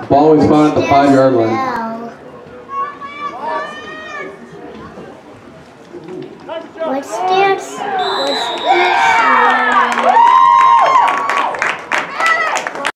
Ball will spawn at the 5-yard line. What stands